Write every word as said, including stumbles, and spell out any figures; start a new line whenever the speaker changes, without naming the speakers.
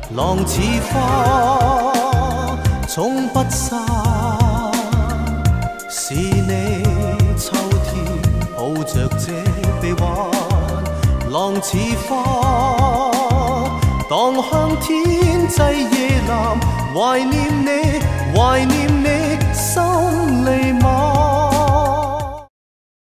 浪似花，總不散。是你秋天抱着這臂彎，浪似花，蕩向天際夜藍，懷念你，懷念你，心離晚。